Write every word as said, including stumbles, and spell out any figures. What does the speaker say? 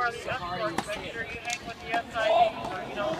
are the escorts, make sure you hang with the S I Ds or, you know,